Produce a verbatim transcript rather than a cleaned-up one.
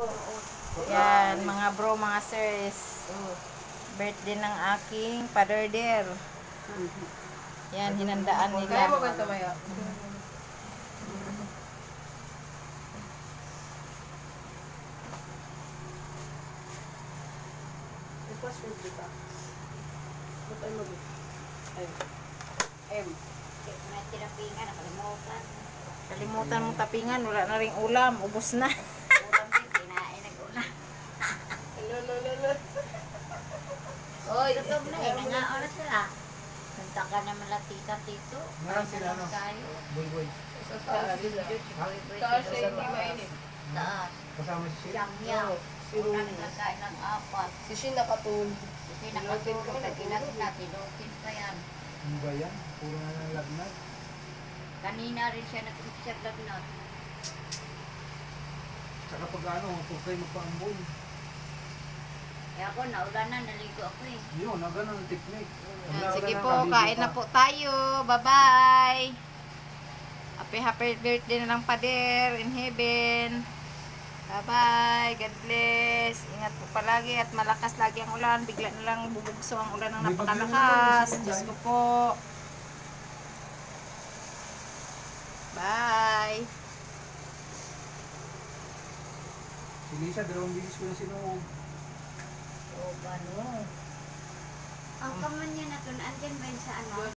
Yan, mga bro, mga sirs. Birthday ng aking father-der. Yan, hinandaan nila. Kaya mo ba ito maya? Password dito. Ba't ay mag- Ay. M. May tinapingan, nakalimutan. Kalimutan mong tapingan, wala na ring ulam, ubos na. Ulam din, kinain nag-una. Lolo, lolo. Oy, tutog na eh, nangaon na sila. Nagta ka naman lang tita, tito. Meron sila, ano? Kayo. Boy-boy. Sa taas sila. Taas siya hindi mainit. Taas. Kasama si Shane. Yang yang. Si Una Rumi. nagkakain ng apat. Si Shin nakatul. Kasi nakatulog, nagkinagin natin, lukin pa yan. Ano ba yan? Puro na ng lagnat. Kanina rin siya nag-upsap lagnat. Saka pag ano, kung kayo magpa-amboy. Kaya ako, naulanan, naligo ako eh. Yun, na ganun ang technique. Yan, sige po, kain na po tayo. Bye-bye. Happy happy birthday na lang pader in heaven. Bye-bye. God bless. Ingat po palagi at malakas lagi ang ulan. Bigla na lang bubugso ang ulan ng napakalakas. Diyos ko po. Bye. Si Lisa, dalawang bilis ko na sinuog. O, gano'n. Ang kaman niya na ito, andyan ba yun sa ano?